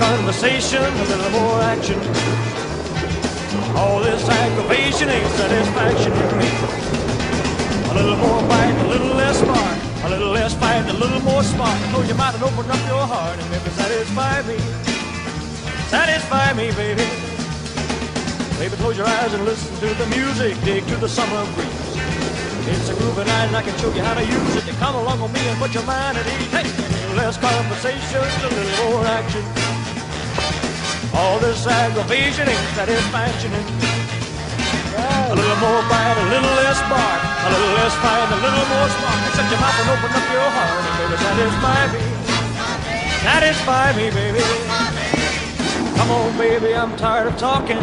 conversation, a little more action. All this aggravation ain't satisfaction in me. A little more fight, a little less spark. A little less fight, a little more spark. Close your mouth and open up your heart and maybe satisfy me. Satisfy me, baby. Baby, close your eyes and listen to the music. Dig to the summer breeze. It's a groovy night and I can show you how to use it. You come along with me and put your mind at ease. Hey, a little less conversation, a little more action. All this aggravation ain't satisfaction in me. A little more bite, a little less bark. A little less fight, a little more spark. Shut your mouth and open up your heart and baby, satisfy me. Satisfy me, baby. Come on, baby, I'm tired of talking.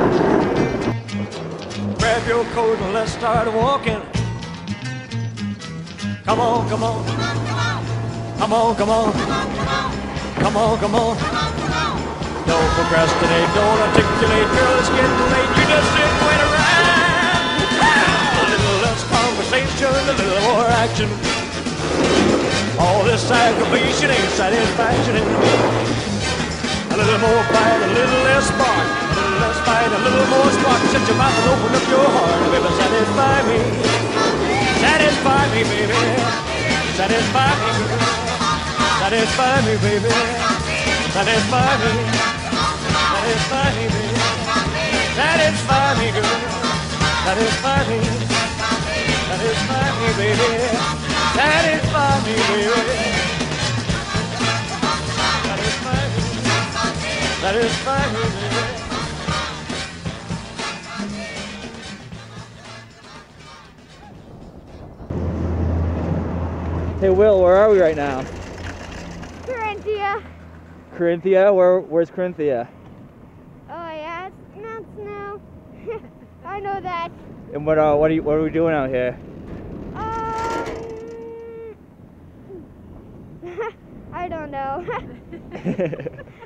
Grab your coat and let's start walking. Come on, come on. Come on, come on. Come on, come on. Don't procrastinate, don't articulate, girl, it's getting late. You just sit and wait around. A little less conversation, a little more action. All this aggravation ain't satisfaction in me. A little more fight, a little less spark. A little less fight, a little more spark. Shut your mouth and open up your heart, baby, satisfy me. Satisfy me, baby. Satisfy me, baby. Satisfy me, baby. Satisfy me. Satisfy me, baby. Satisfy me, girl. Satisfy me. Satisfy me, baby. Satisfy me, baby. Satisfy me. Satisfy me, baby. Hey Will, where are we right now? Corinthia. Corinthia? Where's Corinthia? Oh yeah, it's Mount Snow. I know that. And what are we doing out here? I don't know.